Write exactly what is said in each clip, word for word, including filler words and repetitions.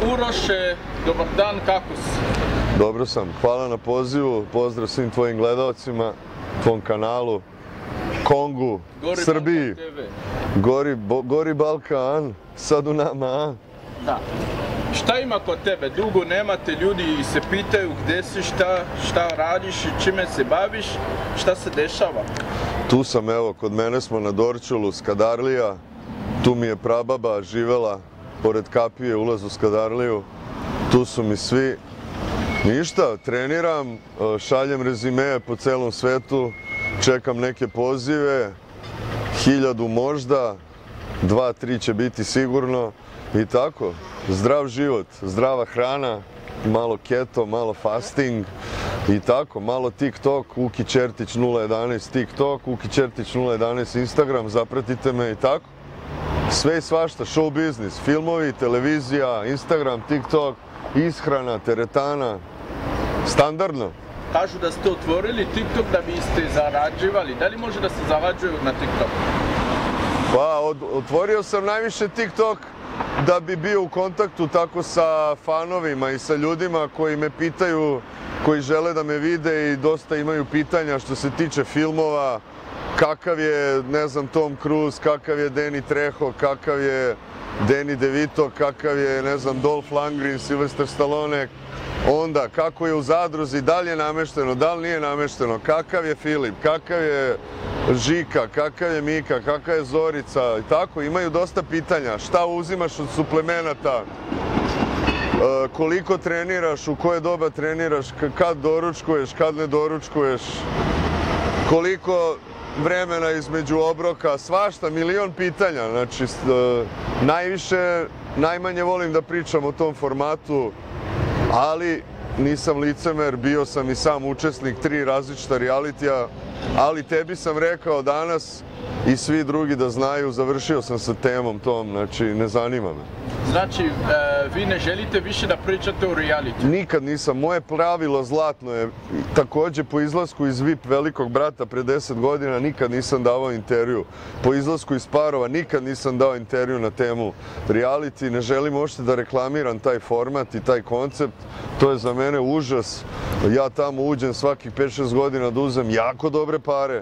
Uroše, dobar dan, kako si? Dobro sam, hvala na pozivu, pozdrav svim tvojim gledalcima, tvom kanalu, Kongu, Gori Srbiji, Balkan te ve. Gori, bo, Gori Balkan, sad u nama, a? Da. Šta ima kod tebe? Dugo nemate, ljudi se pitaju gdje si, šta, šta radiš i čime se baviš, šta se dešava? Tu sam, evo, kod mene smo na Dorćolu, Skadarlija, tu mi je prababa živela, pored kapije, ulaz u Skadarliju, tu su mi svi. Ništa, treniram, šaljem rezime po celom svetu, čekam neke pozive, hiljadu možda, dva, tri će biti sigurno i tako. Zdrav život, zdrava hrana, malo keto, malo fasting i tako, malo TikTok, Uki Čertić nula jedanaest TikTok, Uki Čertić nula jedanaest Instagram, zapratite me i tako. Sve i svašta, show biznis, filmovi, televizija, Instagram, TikTok, ishrana, teretana, standardno. Kažu da ste otvorili TikTok da biste zarađivali. Da li može da se zarađuju na TikTok? Pa, od, otvorio sam najviše TikTok da bi bio u kontaktu tako sa fanovima i sa ljudima koji me pitaju, koji žele da me vide i dosta imaju pitanja što se tiče filmova, kakav je, ne znam, Tom Cruise, kakav je Danny Trejo, kakav je Danny DeVito, kakav je, ne znam, Dolph Lundgren, Sylvester Stallone, onda kako je u Zadruzi, da li je namešteno, da li nije namešteno, kakav je Filip, kakav je Žika, kakav je Mika, kakva je Zorica i tako, imaju dosta pitanja, šta uzimaš od suplemenata, koliko treniraš, u koje doba treniraš, kad doručkuješ, kad ne doručkuješ, koliko vremena između obroka, svašta, milion pitanja, znači najviše, najmanje volim da pričam o tom formatu, ali nisam licemer, bio sam i sam učesnik tri različita realitija, ali tebi sam rekao danas i svi drugi da znaju, završio sam sa temom tom, znači ne zanima me. Znači, e, vi ne želite više da pričate o reality? Nikad nisam. Moje pravilo zlatno je, također po izlasku iz V I P Velikog brata pre deset godina, nikad nisam davao intervju. Po izlasku iz Parova nikad nisam dao intervju na temu reality. Ne želim uopšte da reklamiram taj format i taj koncept. To je za mene užas. Ja tamo uđem svakih pet šest godina da uzem jako dobre pare.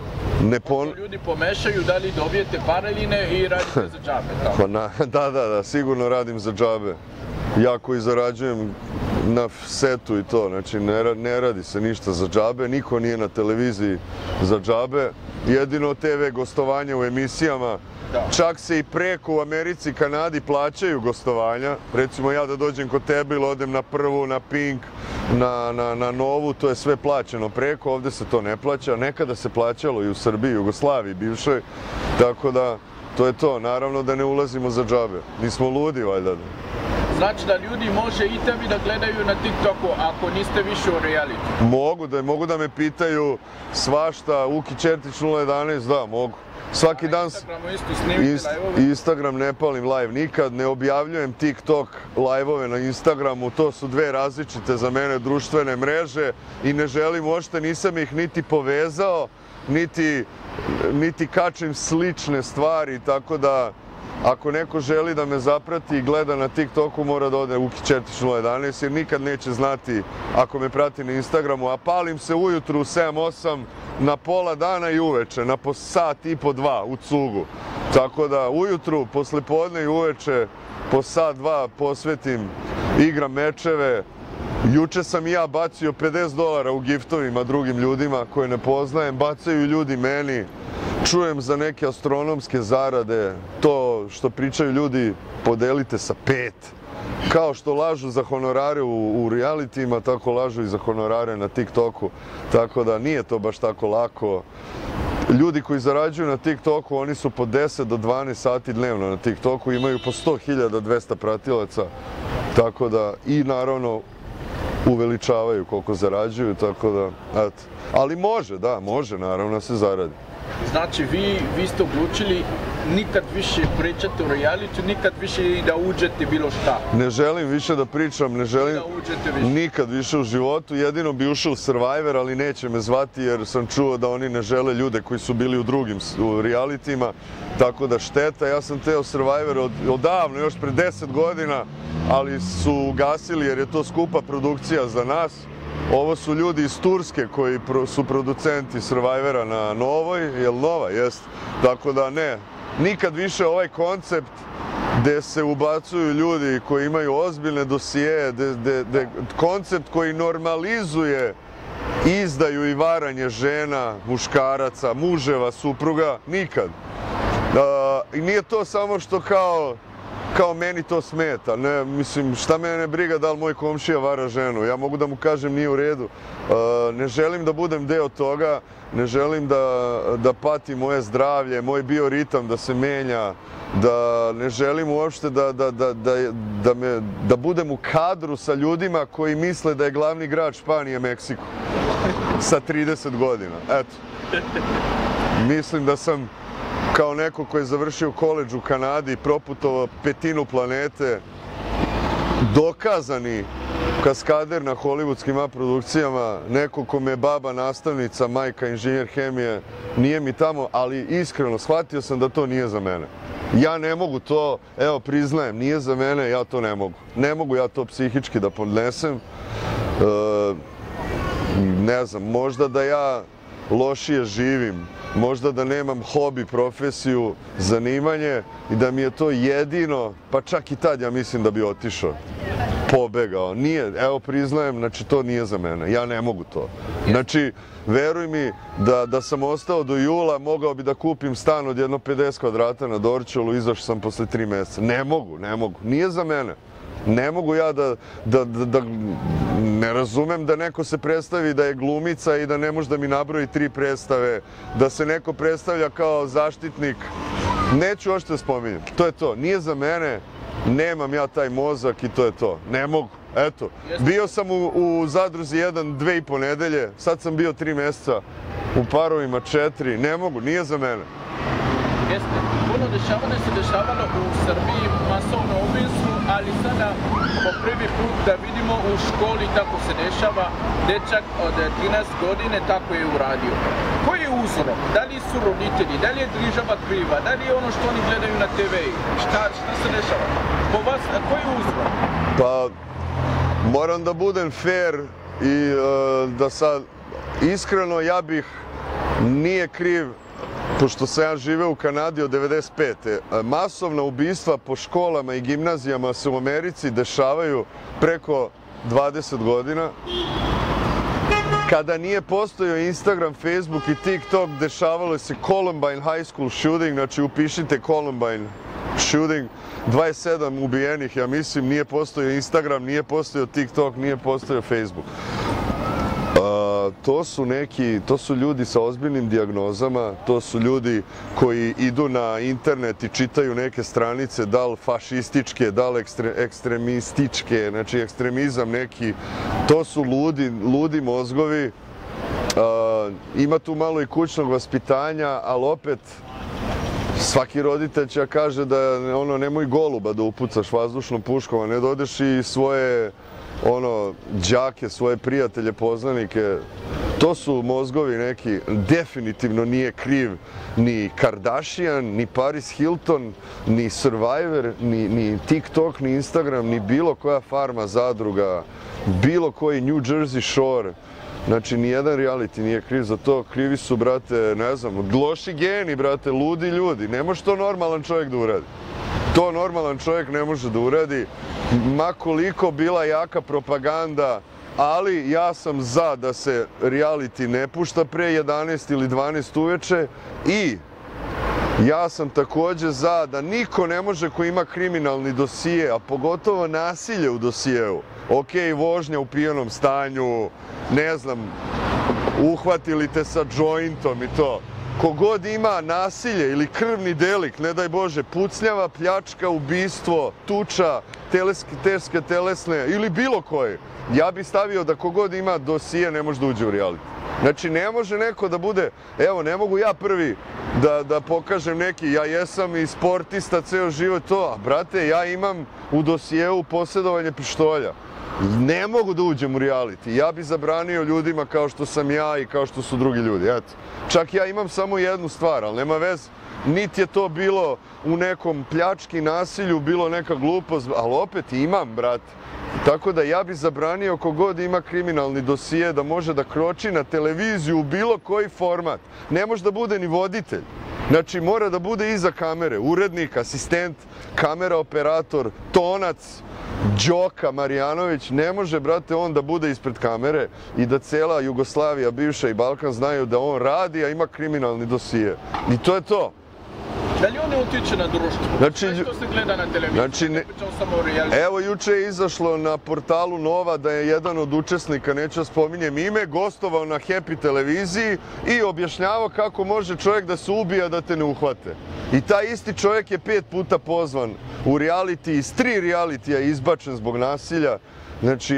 Ne pon... Ljudi pomešaju da li dobijete pare ili ne i radite za džabe. Pa na, da, da, da, sigurno radim za džabe. Ja koji zarađujem na setu i to, znači ne, ne radi se ništa za džabe, niko nije na televiziji za džabe, jedino te ve gostovanja u emisijama. Da. Čak se i preko u Americi i Kanadi plaćaju gostovanja. Recimo ja da dođem kod tebe ili odem na Prvu, na Pink, na, na, na Novu, to je sve plaćeno preko, ovdje se to ne plaća. Nekada se plaćalo i u Srbiji, Jugoslaviji, bivšoj, tako da to je to. Naravno da ne ulazimo za džabe. Nismo ludi, valjda. Znači da ljudi može i tebi da gledaju na TikToku ako niste više u reality? Mogu da, mogu da me pitaju svašta, Uki Čertić nula jedanaest, da, mogu. Svaki dan... Instagramu isto snimite Inst, live-ove? Instagram ne palim live nikad, ne objavljujem TikTok live-ove na Instagramu, to su dve različite za mene društvene mreže i ne želim uopšte, nisam ih niti povezao, niti, niti kačim slične stvari, tako da ako neko želi da me zaprati i gleda na TikToku, mora da ode Uki Čertić nula jedanaest, jer nikad neće znati ako me prati na Instagramu, a palim se ujutru u sedam osam, na pola dana i uveče, na po sat i po dva u cugu. Tako da ujutru, poslepodne i uveče, po sat dva posvetim, igram mečeve. Juče sam i ja bacio pedeset dolara u giftovima drugim ljudima koje ne poznajem, bacaju ljudi meni. Čujem za neke astronomske zarade, to što pričaju ljudi podelite sa pet. Kao što lažu za honorare u, u realitijima, tako lažu i za honorare na TikToku. Tako da nije to baš tako lako. Ljudi koji zarađuju na TikToku, oni su po deset do dvanaest sati dnevno na TikToku, imaju po sto hiljada dvesta pratilaca. Tako da, i naravno, uveličavaju koliko zarađuju, tako da, eto. Ali može, da, može, naravno, se zaradi. Znači, vi, vi ste odlučili nikad više pričate o realitiju, nikad više i da uđete bilo šta? Ne želim više da pričam, ne želim Da uđete više. nikad više u životu. Jedino bi ušao u Survivor, ali neće me zvati jer sam čuo da oni ne žele ljude koji su bili u drugim u realitijima. Tako da šteta, ja sam teo Survivor od, odavno, još pre deset godina, ali su ugasili jer je to skupa produkcija za nas. Ovo su ljudi iz Turske koji pro, su producenti Survivora na Novoj, jel Nova, jest? Tako da ne, nikad više ovaj koncept gde se ubacuju ljudi koji imaju ozbiljne dosije, de, de, de, koncept koji normalizuje izdaju i varanje žena, muškaraca, muževa, supruga, nikad. I nije to samo što kao, kao meni to smeta, ne, mislim, šta mene briga da li moj komšija vara ženu, ja mogu da mu kažem nije u redu. Ne želim da budem deo toga, ne želim da, da pati moje zdravlje, moj bioritam da se menja, da ne želim uopšte da, da, da, da, da, me, da budem u kadru sa ljudima koji misle da je glavni grad Španije Meksiko sa trideset godina, eto. Mislim da sam kao neko koji je završio koledž u Kanadi, proputovao petinu planete, dokazani kaskader na hollywoodskim produkcijama, neko ko me je baba nastavnica, majka inženjer hemije, nije mi tamo, ali iskreno shvatio sam da to nije za mene. Ja ne mogu to, evo priznajem, nije za mene, ja to ne mogu. Ne mogu ja to psihički da podnesem. E, ne znam, možda da ja lošije živim, možda da nemam hobi, profesiju, zanimanje i da mi je to jedino, pa čak i tad ja mislim da bi otišao, pobegao. Nije, evo priznajem, znači to nije za mene, ja ne mogu to. Znači, veruj mi da, da sam ostao do jula, mogao bi da kupim stan od jedno pedeset kvadrata na Dorćolu, izašao sam posle tri mjeseca. Ne mogu, ne mogu, nije za mene. Ne mogu ja da, da, da, da, ne razumem da neko se predstavi da je glumica i da ne može da mi nabroji tri predstave, da se neko predstavlja kao zaštitnik. Neću ošte spominjem, to je to, nije za mene, nemam ja taj mozak i to je to, ne mogu. Eto, bio sam u, u Zadruzi jedan, dve i po nedelje, sad sam bio tri mjeseca, u parovima četiri, ne mogu, nije za mene. Jeste, puno dešavanja se dešavalo u Srbiji, masovno ubojstvo, ali sada po prvi put da vidimo u školi tako se dešava, dečak od trinaest godine tako je uradio. Koji je uzrok? Da li su roditelji, da li je država kriva, da li je ono što oni gledaju na te ve? Šta, šta se dešava? Po vas, koji je uzrok? Pa, moram da budem fair i uh, da sad, iskreno ja bih, nije kriv, pošto sam ja živeo u Kanadi od devedeset pete. Masovna ubistva po školama i gimnazijama se u Americi dešavaju preko dvadeset godina. Kada nije postojao Instagram, Facebook i TikTok, dešavalo se Columbine High School shooting, znači upišite Columbine shooting, dvadeset sedam ubijenih, ja mislim, nije postojao Instagram, nije postojao TikTok, nije postojao Facebook. Uh, to su neki, to su ljudi sa ozbiljnim dijagnozama, to su ljudi koji idu na internet i čitaju neke stranice, da li fašističke, da li ekstre, ekstremističke, znači ekstremizam neki, to su ludi, ludi mozgovi. Uh, ima tu malo i kućnog vaspitanja, ali opet svaki roditelj će kaže da ono, nemoj goluba da upucaš vazdušnom puškom, a ne dodeš i svoje ono, đake, svoje prijatelje, poznanike. To su mozgovi neki, definitivno nije kriv ni Kardashian, ni Paris Hilton, ni Survivor, ni, ni TikTok, ni Instagram, ni bilo koja farma, zadruga, bilo koji New Jersey Shore. Znači, nijedan reality nije kriv za to. Krivi su, brate, ne znam, loši geni, brate, ludi ljudi. Ne može to normalan čovjek da uradi. To normalan čovjek ne može da uradi. Ma koliko bila jaka propaganda, ali ja sam za da se reality ne pušta pre jedanaest ili dvanaest uveče i ja sam također za da niko ne može ko ima kriminalni dosije, a pogotovo nasilje u dosijeu. Ok, vožnja u pijanom stanju, ne znam, uhvatili te sa jointom i to. Kogod ima nasilje ili krvni delik, ne daj Bože, pucnjava, pljačka, ubistvo, tuča, teleske, teške telesne ili bilo koje, ja bih stavio da kogod ima dosije ne može da uđe u reality. Znači, ne može neko da bude, evo, ne mogu ja prvi da, da pokažem neki, ja jesam i sportista ceo život to, a brate, ja imam u dosijeu posjedovanje pištolja. Ne mogu da uđem u reality. Ja bi zabranio ljudima kao što sam ja i kao što su drugi ljudi. Eto. Čak ja imam samo jednu stvar, ali nema veze. Niti je to bilo u nekom pljački, nasilju, bilo neka glupost, ali opet imam, brate. Tako da ja bi zabranio kogod ima kriminalni dosije da može da kroči na televiziju u bilo koji format. Ne može da bude ni voditelj. Znači, mora da bude iza kamere, urednik, asistent, kamera operator, tonac, Đoka Marjanović. Ne može, brate, on da bude ispred kamere i da cela Jugoslavija, bivša i Balkan znaju da on radi, a ima kriminalni dosije. I to je to. Da li on ne utiče na društvo? Znači, sve što se gleda na televiziji, znači, ne, ne pričam samo o reality. Evo, juče je izašlo na portalu Nova da je jedan od učesnika, neću da spominjem ime, gostovao na Happy televiziji i objašnjavao kako može čovjek da se ubija da te ne uhvate. I taj isti čovjek je pet puta pozvan u reality, iz tri realitija izbačen zbog nasilja. Znači,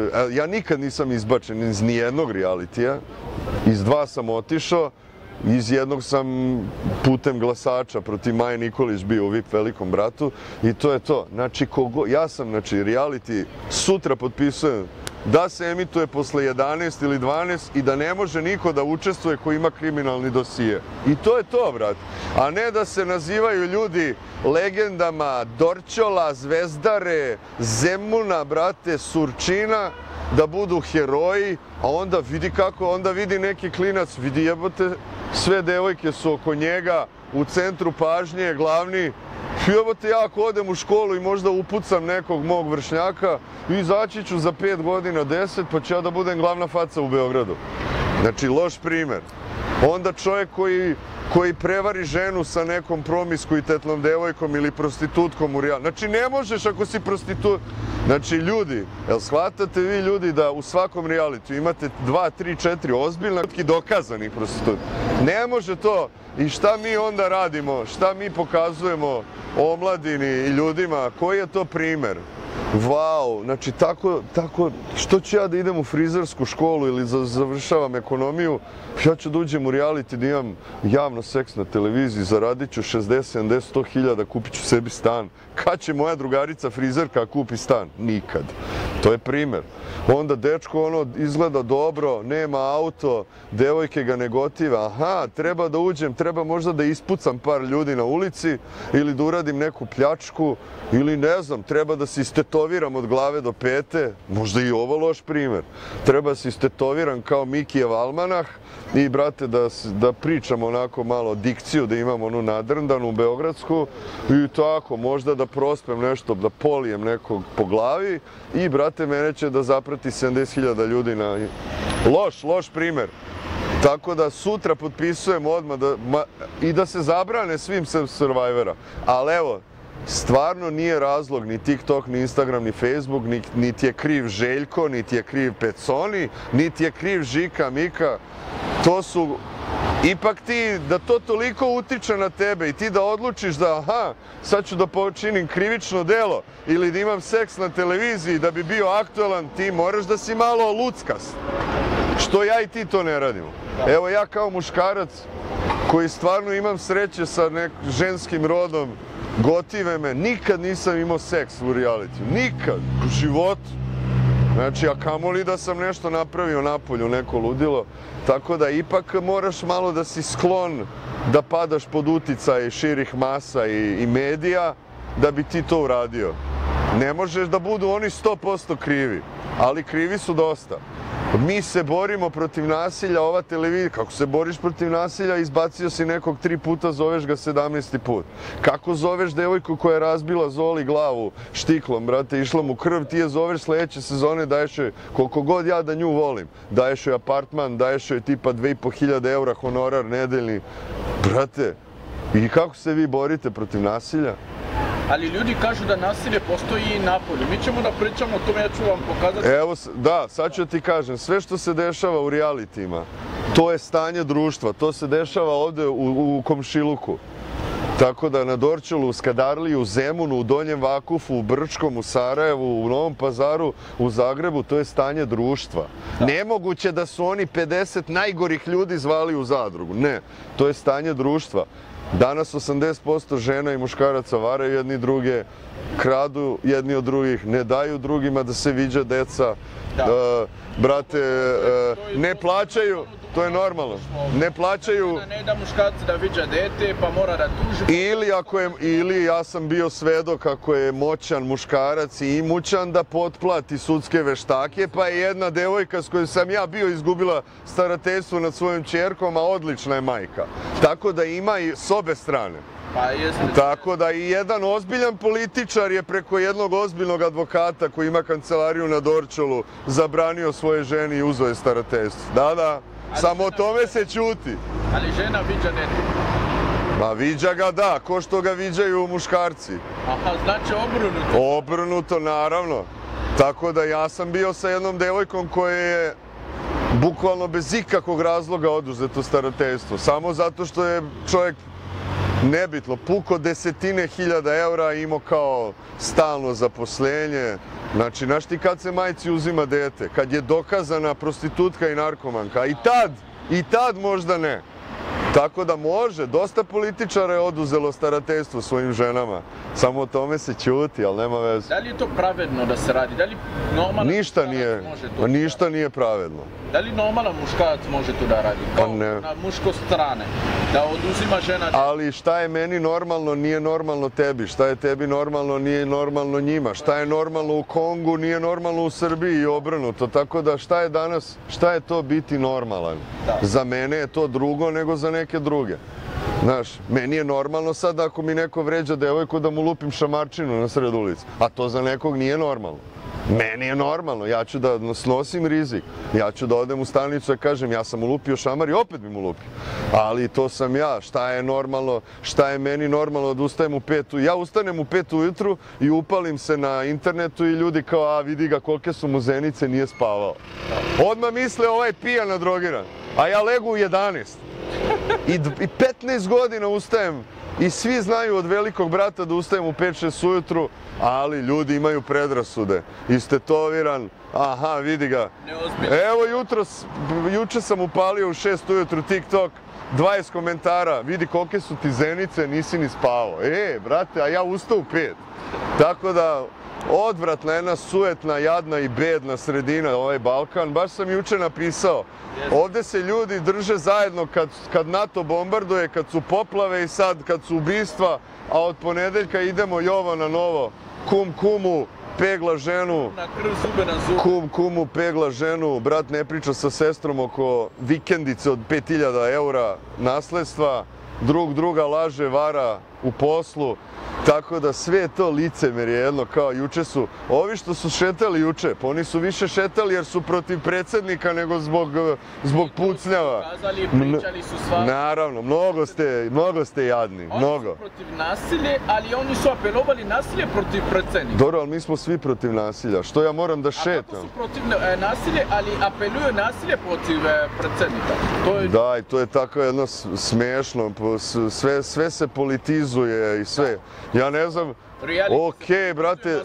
ja nikad nisam izbačen iz nijednog realitija, iz dva sam otišao. Iz jednog sam putem glasača protiv Maje Nikolić bio u V I P Velikom bratu i to je to. Znači, kogo, ja sam, znači, reality sutra potpisujem da se emituje posle jedanaest ili dvanaest i da ne može niko da učestvuje ko ima kriminalni dosije. I to je to, brate. A ne da se nazivaju ljudi legendama Dorćola, Zvezdare, Zemuna, brate, Surčina, da budu heroji, a onda vidi kako, onda vidi neki klinac, vidi jebote, sve devojke su oko njega, u centru pažnje, glavni. Jebote, ja ako odem u školu i možda upucam nekog mog vršnjaka, izaći ću za pet godina, deset, pa ću ja da budem glavna faca u Beogradu. Znači, loš primer. Onda čovjek koji, koji prevari ženu sa nekom promiskuitetnom devojkom ili prostitutkom u reality. Znači, ne možeš ako si prostitut. Znači, ljudi, jel shvatate vi ljudi da u svakom realitiju imate dva, tri, četiri ozbiljna i dokazanih prostituta? Ne može to. I šta mi onda radimo? Šta mi pokazujemo omladini i ljudima? Koji je to primer? Vau, znači tako, tako, što ću ja da idem u frizersku školu ili završavam ekonomiju, ja ću da uđem u reality, da imam javno seks na televiziji, zaradit ću šezdeset, sedamdeset, sto hiljada, kupit ću sebi stan. Kad će moja drugarica frizerka kupi stan? Nikad. To je primer. Onda dečko ono izgleda dobro, nema auto, devojke ga ne gotive. Aha, treba da uđem, treba možda da ispucam par ljudi na ulici ili da uradim neku pljačku ili ne znam, treba da se istetoviram od glave do pete. Možda i ovo loš primer. Treba da se istetoviram kao Mikijev almanah i, brate, da, da pričam onako malo dikciju, da imam onu nadrndanu beogradsku i tako, možda da prospem nešto, da polijem nekog po glavi i, brate, mene će da zaprati sedamdeset hiljada ljudi na... Loš, loš primer. Tako da sutra potpisujem odmah da, ma, i da se zabrane svim Survivora. Ali evo, stvarno nije razlog ni TikTok, ni Instagram, ni Facebook, ni, niti je kriv Željko, niti je kriv Peconi, niti je kriv Žika, Mika. To su... Ipak ti, da to toliko utiče na tebe i ti da odlučiš da, aha, sad ću da počinim krivično delo ili da imam seks na televiziji da bi bio aktualan, ti moraš da si malo luckast. Što ja i ti to ne radimo. Evo ja kao muškarac koji stvarno imam sreće sa nek ženskim rodom, gotive me, nikad nisam imao seks u realitiju. Nikad. U životu. Znači, a kamoli da sam nešto napravio napolju, neko ludilo. Tako da ipak moraš malo da si sklon da padaš pod uticaj širih masa i, i medija da bi ti to uradio. Ne možeš da budu oni sto posto krivi, ali krivi su dosta. Mi se borimo protiv nasilja, ova televizija, kako se boriš protiv nasilja, izbacio si nekog tri puta, zoveš ga sedamnaesti put. Kako zoveš devojku koja je razbila Zoli glavu štiklom, brate, išla mu krv, ti je zoveš sljedeće sezone, daješ joj, koliko god ja da nju volim, daješ joj apartman, daješ joj tipa dve i po hiljade eura honorar nedeljni. Brate, i kako se vi borite protiv nasilja? Ali ljudi kažu da nasilje postoji i napolju. Mi ćemo da pričamo o tome, ja ću vam pokazati. Evo, da, sad ću ti kažem, sve što se dešava u realitima, to je stanje društva, to se dešava ovde u, u komšiluku. Tako da na Dorćolu, u Skadarliji, u Zemunu, u Donjem Vakufu, u Brčkom, u Sarajevu, u Novom Pazaru, u Zagrebu, to je stanje društva. Da. Nemoguće da su oni pedeset najgorih ljudi zvali u zadrugu. Ne, to je stanje društva. Danas osamdeset posto žena i muškaraca varaju jedni druge, kradu jedni od drugih, ne daju drugima da se viđa deca, da. Uh, brate, uh, ne plaćaju, to je normalno, ne plaćaju... Ne da muškarci da viđa dete, pa mora da tuži... Ili, ako je, ili ja sam bio svedok ako je moćan muškarac i imućan da potplati sudske veštake, pa je jedna devojka s kojom sam ja bio izgubila starateljstvo nad svojom ćerkom, a odlična je majka. Tako da ima i s obe strane. Pa jeste. Tako da i jedan ozbiljan političar je preko jednog ozbiljnog advokata koji ima kancelariju na Dorćolu zabranio svoje ženi i uzeo je starateljstvo. Da, da. Ali samo o tome se ćuti. Ali žena viđa dete. Ma viđa ga da, ko što ga viđaju muškarci. Aha, znači obrnuto. Obrnuto, naravno. Tako da ja sam bio sa jednom devojkom koja je bukvalno bez ikakvog razloga oduzeto starateljstvo. Samo zato što je čovjek nebitno, puko desetine hiljada eura, imao kao stalno zaposlenje. Znači, znaš ti kad se majci uzima dete? Kad je dokazana prostitutka i narkomanka. I tad, i tad možda ne. Tako da može, dosta političara je oduzelo starateljstvo svojim ženama. Samo o tome se ćuti, ali nema veze. Da li je to pravedno da se radi? Da li normalan ništa nije, to ništa nije pravedno. Da li normalan muškarac može to da radi? Kao pa ne. Na muško strane, da oduzima žena... Ali šta je meni normalno, nije normalno tebi. Šta je tebi normalno, nije normalno njima. Šta je normalno u Kongu, nije normalno u Srbiji i obrnuto. Tako da šta je danas, šta je to biti normalan? Da. Za mene je to drugo nego za neke druge. Znaš, meni je normalno sad ako mi neko vređa devojku da mu lupim šamarčinu na sred ulici. A to za nekog nije normalno. Meni je normalno, ja ću da snosim rizik. Ja ću da odem u stanicu i kažem ja sam mu lupio šamar i opet bi mu lupio. Ali to sam ja. Šta je normalno, šta je meni normalno da ustajem u pet ujutru? Ja ustanem u pet ujutru i upalim se na internetu i ljudi kao a vidi ga kolike su mu zenice, nije spavao. Odmah misle ovaj pijan drogiran. A ja legu u jedanaest. I petnaest godina ustajem i svi znaju od velikog brata da ustajem u pet šest ujutru, ali ljudi imaju predrasude. Istetoviran, aha, vidi ga. Evo jutros, juče sam upalio u šest ujutru TikTok, dvadeset komentara, vidi kolike su ti zenice, nisi ni spavao. E, brate, a ja ustao u pet. Tako da, odvratna, jedna sujetna, jadna i bedna sredina, ovaj Balkan. Baš sam juče napisao, ovdje se ljudi drže zajedno kad, kad NATO bombarduje, kad su poplave i sad kad su ubistva, a od ponedeljka idemo Jovana Novo, kum kumu, pegla ženu, kum kumu, pegla ženu, brat ne priča sa sestrom oko vikendice od pet hiljada eura nasledstva, drug druga laže, vara u poslu. Tako da sve je to licemerje jedno, kao juče su, ovi što su šetali juče, pa oni su više šetali jer su protiv predsjednika nego zbog, zbog pucnjava. Pričali su sva... Naravno, mnogo ste, mnogo ste jadni, oni mnogo. Oni su protiv nasilje, ali oni su apelovali nasilje protiv predsjednika. Dobro, ali mi smo svi protiv nasilja, što ja moram da šetam? A kako su protiv e, nasilje, ali apeluju nasilje protiv e, predsjednika? To je... Da, i to je tako jedno smiješno, sve, sve se politizuje i sve. Ja ne znam, okej, brate,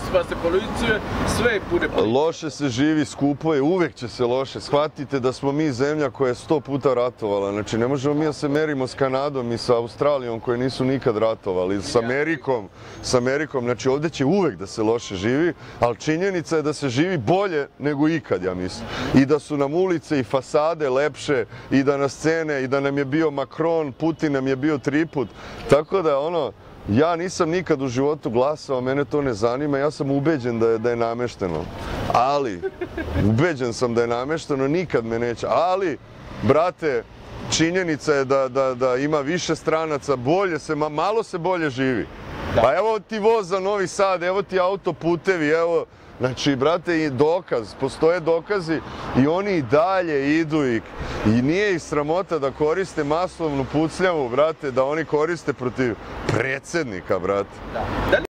loše se živi, skupo je, uvek će se loše. Shvatite da smo mi zemlja koja je sto puta ratovala. Znači, ne možemo mi da se merimo s Kanadom i sa Australijom koje nisu nikad ratovali. S Amerikom, s Amerikom, znači ovdje će uvek da se loše živi, ali činjenica je da se živi bolje nego ikad, ja mislim. I da su nam ulice i fasade lepše, i da nas cene, i da nam je bio Macron, Putin nam je bio triput. Tako da, ono, ja nisam nikad u životu glasao, mene to ne zanima, ja sam ubeđen da je, da je namešteno. Ali, ubeđen sam da je namešteno, nikad me neće. Ali, brate, činjenica je da, da, da ima više stranaca, bolje se, malo se bolje živi. Pa evo ti voz za Novi Sad, evo ti autoputevi, evo... Znači, brate, i dokaz, postoje dokazi i oni i dalje idu i, i nije ih sramota da koriste masovnu pucljavu, brate, da oni koriste protiv predsjednika, brate. Da.